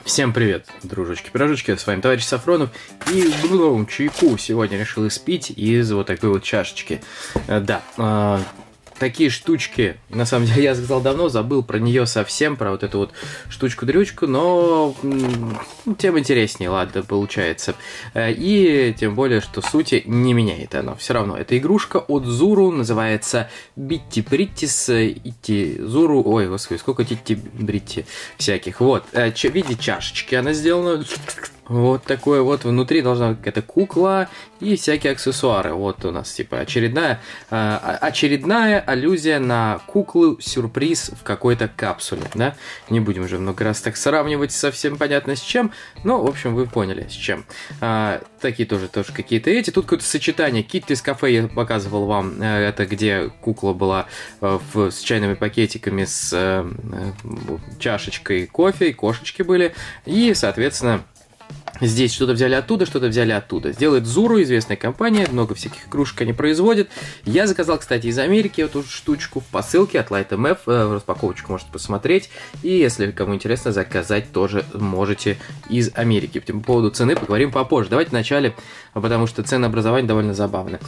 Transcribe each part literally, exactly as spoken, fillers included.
Всем привет, дружочки-пирожочки, с вами товарищ Сафронов, и ну, чайку сегодня решил испить из вот такой вот чашечки. Да, э, такие штучки, на самом деле, я сказал давно, забыл про нее совсем, про вот эту вот штучку-дрючку, но ну, тем интереснее, ладно, получается. И тем более, что сути не меняет оно. Все равно, эта игрушка от Zuru называется Bitty Brittys, Ити Zuru, ой, господи, сколько Титти Бритти всяких. Вот, в виде чашечки она сделана. Вот такое вот, внутри должна быть какая-то кукла и всякие аксессуары. Вот у нас типа очередная, э, очередная аллюзия на куклу-сюрприз в какой-то капсуле, да? Не будем уже много раз так сравнивать, совсем понятно с чем, но, в общем, вы поняли с чем. Э, такие тоже, тоже какие-то эти. Тут какое-то сочетание. Kitty из кафе я показывал вам, э, это где кукла была э, в, с чайными пакетиками, с э, э, чашечкой кофе, и кошечки были, и, соответственно, здесь что-то взяли оттуда, что-то взяли оттуда. Сделает Zuru, известная компания, много всяких игрушек они производят. Я заказал, кстати, из Америки эту штучку в посылке от Light эм эф. Распаковочку можете посмотреть. И если кому интересно, заказать тоже можете из Америки. По поводу цены поговорим попозже. Давайте вначале, потому что ценообразование довольно забавно.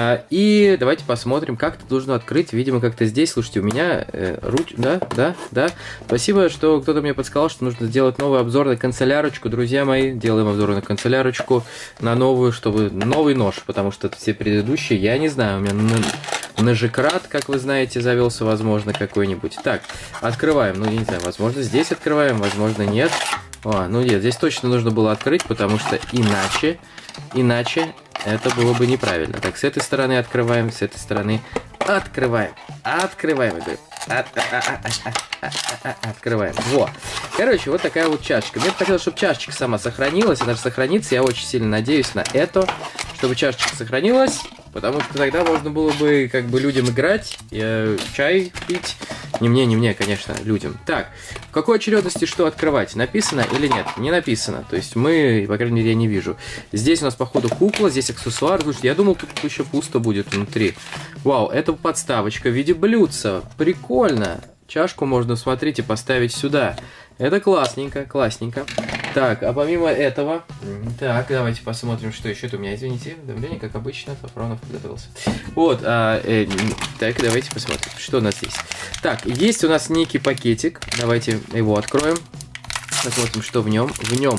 И давайте посмотрим, как это нужно открыть. Видимо, как-то здесь. Слушайте, у меня э, руч... Да, да, да. Спасибо, что кто-то мне подсказал, что нужно сделать новый обзор на канцелярочку. Друзья мои, делаем обзор на канцелярочку, на новую, чтобы новый нож, потому что все предыдущие, я не знаю, у меня ножекрат, как вы знаете, завелся, возможно, какой-нибудь. Так, открываем, ну, я не знаю, возможно, здесь открываем, возможно, нет. О, ну нет, здесь точно нужно было открыть, потому что иначе, иначе это было бы неправильно. Так, с этой стороны открываем, с этой стороны открываем, открываем, говорю. От, а, а, а, а, а, а, открываем. Во. Короче, вот такая вот чашечка. Мне бы хотелось, чтобы чашечка сама сохранилась. Она же сохранится. Я очень сильно надеюсь на это, чтобы чашечка сохранилась. Потому что тогда можно было бы как бы людям играть, э, чай пить. Не мне, не мне, конечно, людям. Так, в какой очередности что открывать? Написано или нет? Не написано. То есть мы, по крайней мере, я не вижу. Здесь у нас, походу, кукла, здесь аксессуар. Слушайте, я думал, тут еще пусто будет внутри. Вау, это подставочка в виде блюдца. Прикольно. Чашку можно, смотрите, поставить сюда. Это классненько, классненько. Так, а помимо этого... Так, давайте посмотрим, что еще тут у меня. Извините, давление, как обычно, Сафронов подготовился. Вот, а, э, так, давайте посмотрим, что у нас здесь. Так, есть у нас некий пакетик. Давайте его откроем. Посмотрим, что в нем. В нем...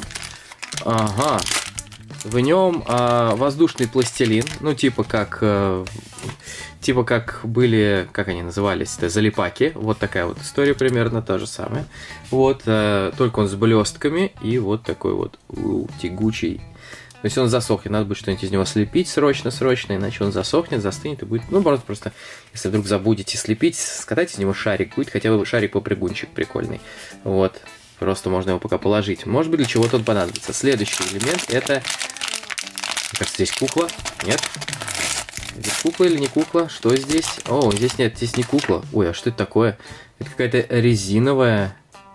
Ага. В нем а, воздушный пластилин. Ну, типа как... А, Типа как были, как они назывались, это залипаки. Вот такая вот история примерно та же самая. Вот, э, только он с блестками и вот такой вот у, тягучий. То есть он засохнет, надо будет что-нибудь из него слепить срочно-срочно, иначе он засохнет, застынет и будет... Ну, просто, просто если вдруг забудете слепить, скатайте из него шарик, будет хотя бы шарик-попрыгунчик прикольный. Вот, просто можно его пока положить. Может быть, для чего-то он понадобится. Следующий элемент это... Кажется, здесь кукла. Нет? Здесь кукла или не кукла? Что здесь? О, здесь нет, здесь не кукла. Ой, а что это такое? Это какая-то резиновая...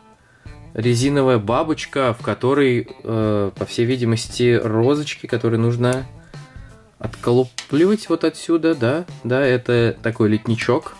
Резиновая бабочка, в которой, э, по всей видимости, розочки, которые нужно отколупливать вот отсюда, да? Да, это такой летничок.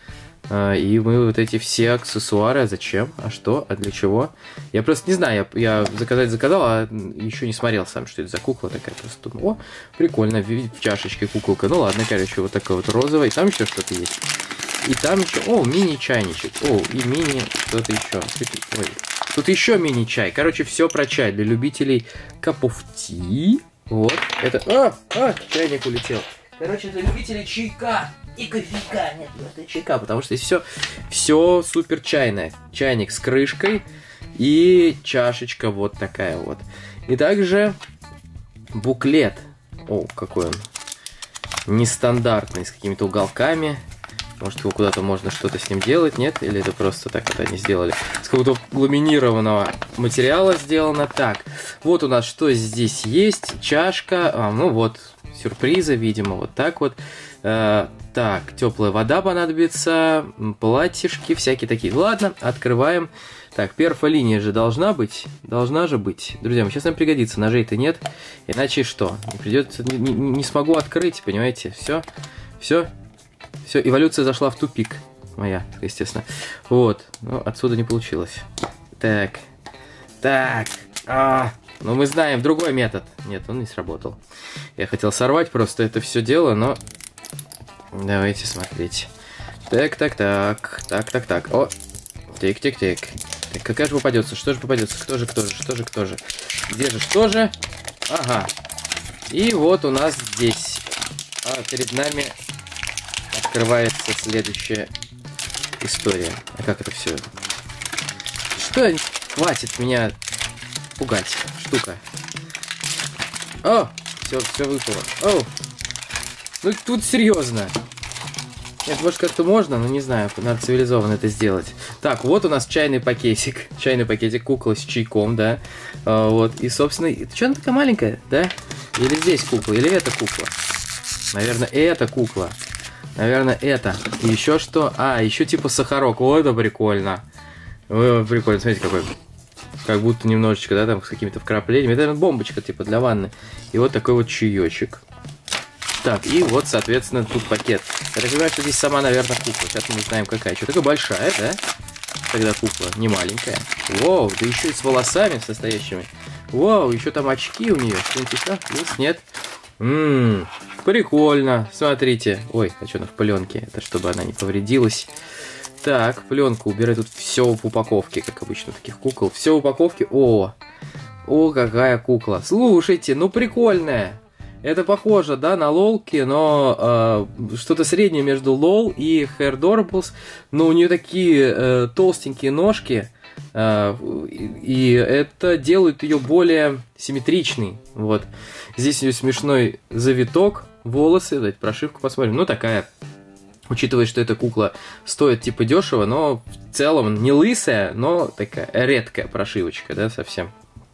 Э, и мы вот эти все аксессуары... А зачем? А что? А для чего? Я просто не знаю, я, я заказать заказал, а еще не смотрел сам, что это за кукла такая. Просто думаю, о, прикольно, в чашечке куколка. Ну ладно, короче, вот такой вот розовый. Там еще что-то есть. И там еще... О, мини-чайничек. О, и мини... Что-то еще. Ой. Тут еще мини-чай. Короче, все про чай для любителей капов ти. Вот. Это... А, а, чайник улетел. Короче, для любителей чайка и кофейка. Нет, это чайка, потому что здесь все, все супер чайное. Чайник с крышкой и чашечка вот такая вот. И также буклет. О, какой он нестандартный, с какими-то уголками. Может, его куда-то можно что-то с ним делать, нет? Или это просто так вот они сделали? С какого-то ламинированного материала сделано. Так, вот у нас что здесь есть. Чашка. А, ну вот, сюрпризы, видимо, вот так вот. А, так, теплая вода понадобится. Платьишки всякие такие. Ладно, открываем. Так, перфолиния же должна быть. Должна же быть. Друзья, сейчас нам пригодится. Ножей-то нет. Иначе что? Придется... Не, не, не смогу открыть, понимаете? Все. Все. Все, эволюция зашла в тупик. Моя, естественно. Вот. Но отсюда не получилось. Так. Так. А, ну мы знаем другой метод. Нет, он не сработал. Я хотел сорвать просто это все дело, но... Давайте смотреть. Так, так, так. Так, так, так. О! Тик-тик-тик. Так, какая же попадется? Что же попадется? Кто же, кто же, что же, кто же? Где же, что же? Ага. И вот у нас здесь. А перед нами открывается следующая история. А как это все? Что? Хватит меня пугать. Штука. О! Все, все выпало. О! Ну тут серьезно. Нет, может как-то можно, но не знаю, надо цивилизованно это сделать. Так, вот у нас чайный пакетик. Чайный пакетик, кукла с чайком, да. А, вот, и, собственно, что она такая маленькая, да? Или здесь кукла, или это кукла? Наверное, это кукла. Наверное, это. И еще что? А, еще типа сахарок. О, это прикольно. О, прикольно, смотрите, какой. Как будто немножечко, да, там с какими-то вкраплениями. Это, наверное, бомбочка, типа, для ванны. И вот такой вот чаечек. Так, и вот, соответственно, тут пакет. Я так понимаю, что здесь сама, наверное, кукла. Сейчас мы не знаем, какая. Что такая большая, да? Тогда кукла, не маленькая. Воу, да еще и с волосами состоящими. Воу, еще там очки у нее. Что-нибудь еще? Есть? Нет? Ммм, прикольно. Смотрите. Ой, а что она в пленке? Это чтобы она не повредилась. Так, пленку убирай. Тут все в упаковке, как обычно, таких кукол. Все в упаковке. О, о, какая кукла. Слушайте, ну прикольная. Это похоже, да, на лолки, но э, что-то среднее между лол и Hairdorables. Но у нее такие э, толстенькие ножки, э, и это делает ее более симметричной. Вот. Здесь у нее смешной завиток, волосы, давайте прошивку посмотрим. Ну, такая, учитывая, что эта кукла стоит типа дешево, но в целом не лысая, но такая редкая прошивочка, да, совсем.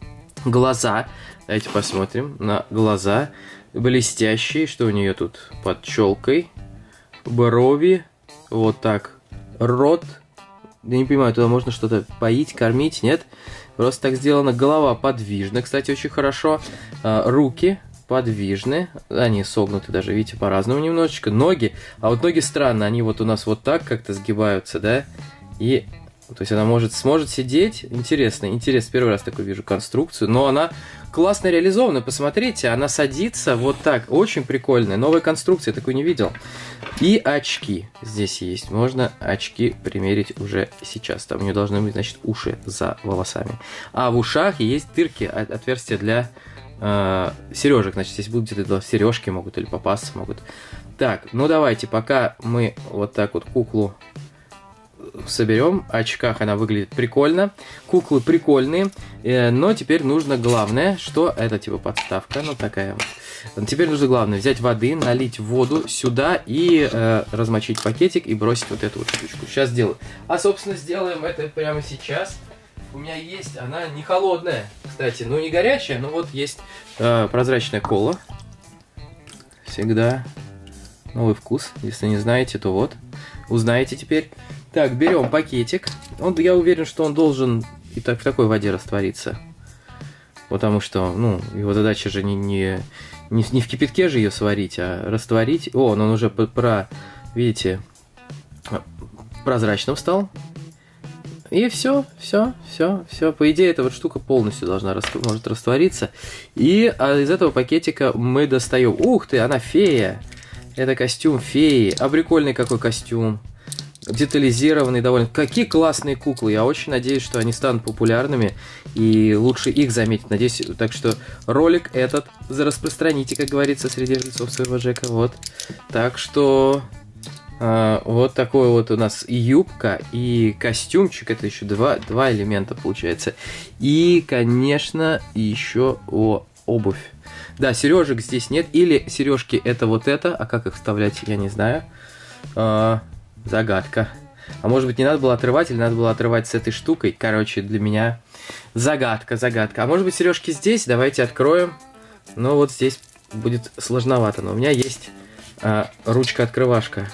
Глаза. Давайте посмотрим на глаза. Блестящие. Что у нее тут? Под челкой. Брови. Вот так. Рот. Я не понимаю, туда можно что-то поить, кормить, нет? Просто так сделано. Голова подвижна, кстати, очень хорошо. А, руки подвижны. Они согнуты даже, видите, по-разному немножечко. Ноги. А вот ноги странно. Они вот у нас вот так как-то сгибаются, да? И... То есть она может, сможет сидеть. Интересно, интересно. Первый раз такую вижу конструкцию. Но она классно реализована. Посмотрите, она садится вот так. Очень прикольная. Новая конструкция, такую не видел. И очки здесь есть. Можно очки примерить уже сейчас. Там у нее должны быть, значит, уши за волосами. А в ушах есть дырки, отверстия для э, сережек. Значит, здесь будут где-то сережки могут или попасться могут. Так, ну давайте, пока мы вот так вот куклу соберем. В очках она выглядит прикольно. Куклы прикольные. Э, но теперь нужно главное, что это типа подставка. Ну такая вот. Теперь нужно главное взять воды, налить воду сюда и э, размочить пакетик и бросить вот эту вот штучку. Сейчас сделаю. А собственно сделаем это прямо сейчас. У меня есть, она не холодная, кстати, ну не горячая, но вот есть э, прозрачная кола. Всегда новый вкус. Если не знаете, то вот. Узнаете теперь. Так, берем пакетик. Он, я уверен, что он должен и так в такой воде раствориться. Потому что, ну, его задача же не, не, не, не в кипятке же ее сварить, а растворить. О, он уже про, видите, прозрачным стал. И все, все, все, все. По идее, эта вот штука полностью должна может раствориться. И а из этого пакетика мы достаем. Ух ты, она фея. Это костюм феи. А прикольный какой костюм. Детализированный довольно. Какие классные куклы. Я очень надеюсь, что они станут популярными. И лучше их заметить. Надеюсь, так что ролик этот распространите, как говорится, среди жильцов своего ЖЭКа. Вот. Так что... Uh, вот такой вот у нас и юбка, и костюмчик. Это еще два, два элемента получается. И, конечно, еще о, обувь. Да, сережек здесь нет. Или сережки это вот это. А как их вставлять, я не знаю. Uh, загадка. А может быть, не надо было отрывать, или надо было отрывать с этой штукой. Короче, для меня загадка, загадка. А может быть, сережки здесь? Давайте откроем. Но вот здесь будет сложновато. Но у меня есть uh, ручка-открывашка.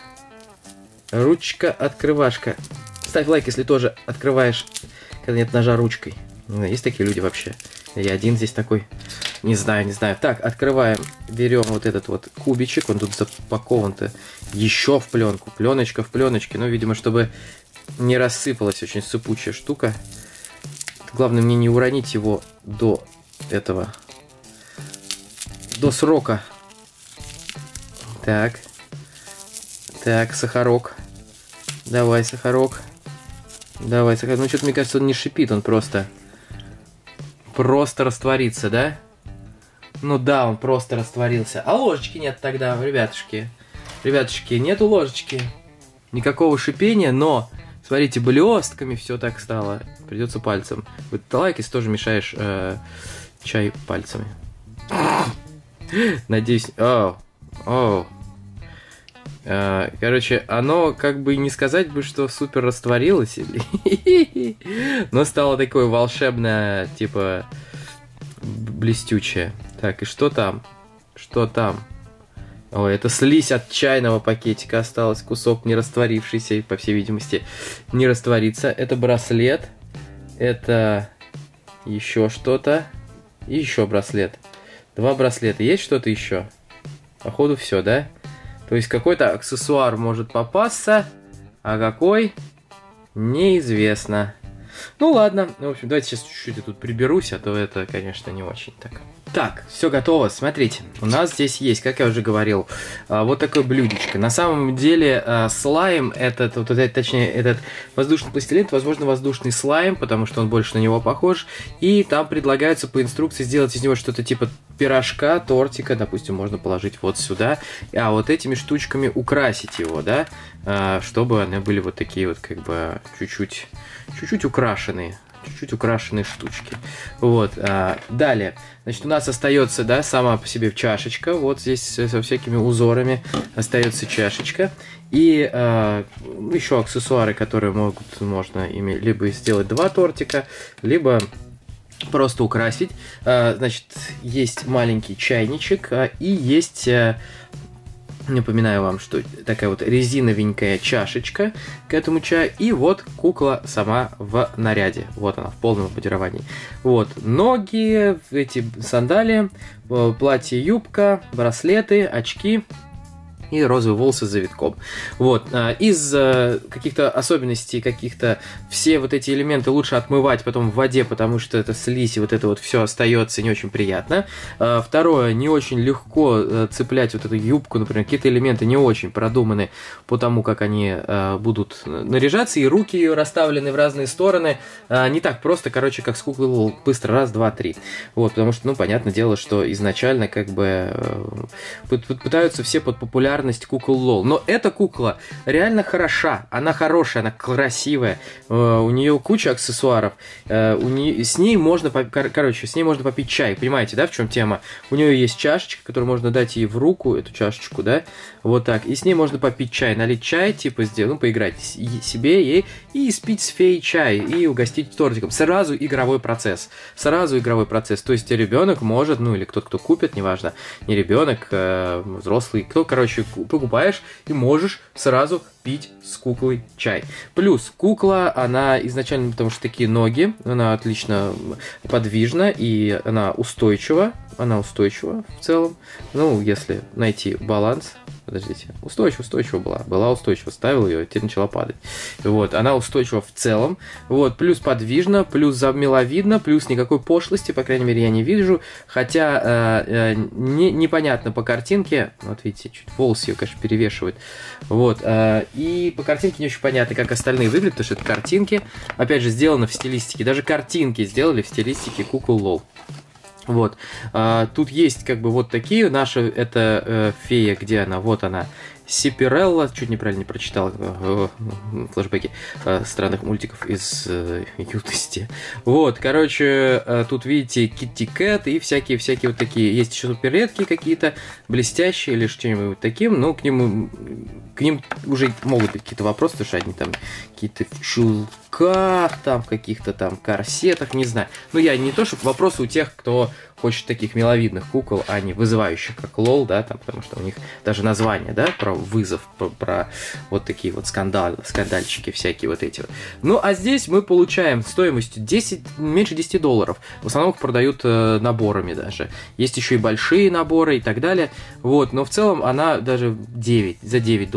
Ручка-открывашка. Ставь лайк, если тоже открываешь, когда нет ножа, ручкой. Есть такие люди вообще. Я один здесь такой. Не знаю, не знаю. Так, открываем. Берем вот этот вот кубичек. Он тут запакован-то еще в пленку. Пленочка в пленочке. Ну, видимо, чтобы не рассыпалась очень сыпучая штука. Главное мне не уронить его до этого, до срока. Так. Так, сахарок. Давай, сахарок. Давай, сахарок. Ну, что-то, мне кажется, он не шипит, он просто... Просто растворится, да? Ну да, он просто растворился. А ложечки нет тогда, ребятушки. Ребятушки, нету ложечки. Никакого шипения, но... Смотрите, блестками все так стало. Придется пальцем. Вот ты лайк, если тоже мешаешь э, чай пальцами. Надеюсь... О, о. Короче, оно как бы не сказать бы, что супер растворилось, но стало такое волшебное, типа, блестючее. Так, и что там? Что там? Ой, это слизь от чайного пакетика осталось, кусок не растворившийся, по всей видимости, не растворится. Это браслет, это еще что-то, и еще браслет. Два браслета. Есть что-то еще? Походу все, да? То есть какой-то аксессуар может попасться, а какой неизвестно. Ну ладно, в общем, давайте сейчас чуть-чуть я тут приберусь, а то это, конечно, не очень так. Так, все готово, смотрите, у нас здесь есть, как я уже говорил, вот такое блюдечко. На самом деле слайм, этот, вот, точнее, этот воздушный пластилин, это, возможно, воздушный слайм, потому что он больше на него похож, и там предлагается по инструкции сделать из него что-то типа пирожка, тортика, допустим, можно положить вот сюда, а вот этими штучками украсить его, да, чтобы они были вот такие вот, как бы, чуть-чуть, чуть-чуть украшенные. Чуть-чуть украшенные штучки. Вот. А, далее. Значит, у нас остается, да, сама по себе чашечка. Вот здесь со всякими узорами остается чашечка. И а, еще аксессуары, которые могут, можно ими либо сделать два тортика, либо просто украсить. А, значит, есть маленький чайничек, а, и есть... А, напоминаю вам, что такая вот резиновенькая чашечка к этому чаю. И вот кукла сама в наряде. Вот она, в полном обмундировании. Вот, ноги, эти сандалии, платье, юбка, браслеты, очки и розовые волосы с завитком. Вот. Из каких-то особенностей, каких-то все вот эти элементы лучше отмывать потом в воде, потому что это слизь, и вот это вот все остается не очень приятно. Второе, не очень легко цеплять вот эту юбку, например, какие-то элементы не очень продуманы по тому, как они будут наряжаться, и руки ее расставлены в разные стороны. Не так просто, короче, как с куклой, быстро раз, два, три. Вот, потому что, ну, понятное дело, что изначально как бы пытаются все под популярность кукол лол. Но эта кукла реально хороша, она хорошая, она красивая, у нее куча аксессуаров, у нее, с ней можно, короче, с ней можно попить чай, понимаете, да, в чем тема? У нее есть чашечка, которую можно дать ей в руку, эту чашечку, да, вот так, и с ней можно попить чай, налить чай, типа, сделать, ну, поиграть себе, ей, и спить с феей чай, и угостить тортиком. Сразу игровой процесс, сразу игровой процесс, то есть ребенок может, ну, или кто-то, кто купит, неважно, не ребенок, а взрослый, кто, короче, покупаешь и можешь сразу пить с куклой чай. Плюс кукла, она изначально, потому что такие ноги, она отлично подвижна и она устойчива, она устойчива в целом. Ну, если найти баланс, подождите, устойчива, устойчива была, была устойчива, ставил ее, теперь начала падать. Вот, она устойчива в целом, вот, плюс подвижна, плюс миловидна, плюс никакой пошлости, по крайней мере, я не вижу, хотя э, э, не, непонятно по картинке, вот видите, чуть волосы ее, конечно, перевешивают, вот, э, и по картинке не очень понятно, как остальные выглядят, потому что это картинки, опять же, сделано в стилистике, даже картинки сделали в стилистике кукол лол. Вот, а, тут есть как бы вот такие, наша, это э, фея, где она, вот она, Сиперелла, чуть неправильно не прочитал, э, э, флешбеки э, странных мультиков из э, юности. Вот, короче, э, тут видите Китти Кэт и всякие-всякие вот такие, есть еще супер редкие какие-то, блестящие или что-нибудь таким, но к ним, к ним уже могут быть какие-то вопросы, потому что они там какие-то в чулках, там в каких-то там корсетах, не знаю. Ну, я не то, чтобы вопросы у тех, кто хочет таких миловидных кукол, а не вызывающих, как лол, да, там, потому что у них даже название, да, про вызов, про, про вот такие вот скандалы, скандальчики всякие вот эти вот. Ну, а здесь мы получаем стоимостью десять, меньше десяти долларов. В основном их продают э, наборами даже. Есть еще и большие наборы и так далее. Вот, но в целом она даже девять, за девять долларов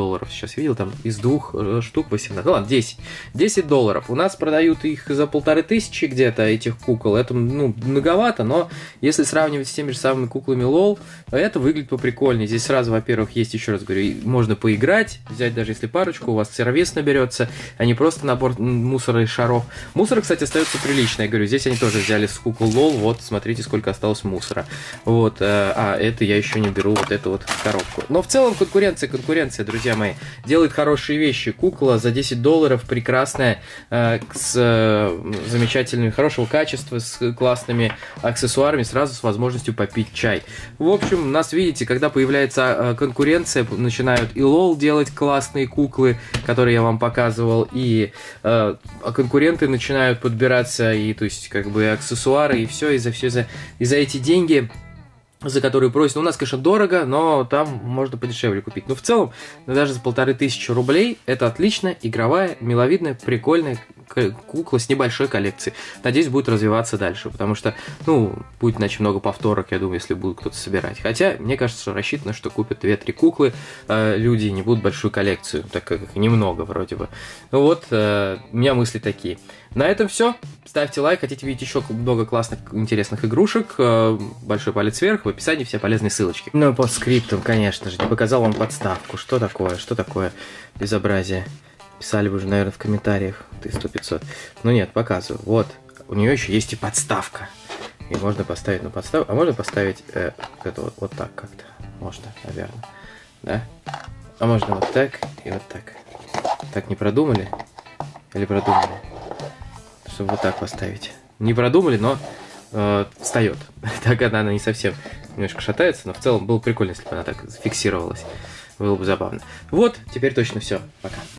долларов. Сейчас видел, там из двух штук восемнадцать. Ну ладно, десять. десять долларов. У нас продают их за полторы тысячи где-то, этих кукол. Это, ну, многовато, но если сравнивать с теми же самыми куклами лол, это выглядит поприкольнее. Здесь сразу, во-первых, есть, еще раз говорю, можно поиграть, взять даже если парочку, у вас сервис наберется, а не просто набор мусора и шаров. Мусора, кстати, остается прилично. Я говорю, здесь они тоже взяли с кукол лол. Вот, смотрите, сколько осталось мусора. Вот. А, это я еще не беру вот эту вот коробку. Но в целом конкуренция, конкуренция, друзья мои. Делает хорошие вещи. Кукла за десять долларов прекрасная, э, с э, замечательными, хорошего качества, с классными аксессуарами, сразу с возможностью попить чай. В общем, нас, видите, когда появляется э, конкуренция, начинают и лол делать классные куклы, которые я вам показывал, и э, конкуренты начинают подбираться, и, то есть, как бы, аксессуары, и все, и за все за, и за эти деньги, за которые просят. Ну, у нас, конечно, дорого, но там можно подешевле купить. Но в целом, даже за полторы тысячи рублей это отлично, игровая, миловидная, прикольная кукла с небольшой коллекцией. Надеюсь, будет развиваться дальше, потому что, ну, будет, иначе много повторок, я думаю, если будет кто-то собирать. Хотя, мне кажется, что рассчитано, что купят две-три куклы, э, люди не будут большую коллекцию, так как их немного вроде бы. Ну вот, э, у меня мысли такие. На этом все. Ставьте лайк, хотите видеть еще много классных, интересных игрушек, э, большой палец вверх, в описании все полезные ссылочки. Ну, по скриптам, конечно же, не показал вам подставку. Что такое, что такое безобразие? Писали бы уже, наверное, в комментариях, ты сто пятьсот. Ну нет, показываю. Вот, у нее еще есть и подставка. И можно поставить на подставку, а можно поставить э, это вот, вот так как-то. Можно, наверное. Да? А можно вот так и вот так. Так не продумали? Или продумали? Чтобы вот так поставить. Не продумали, но э, встает. Так она, она не совсем немножко шатается, но в целом было прикольно, если бы она так фиксировалась. Было бы забавно. Вот, теперь точно все. Пока.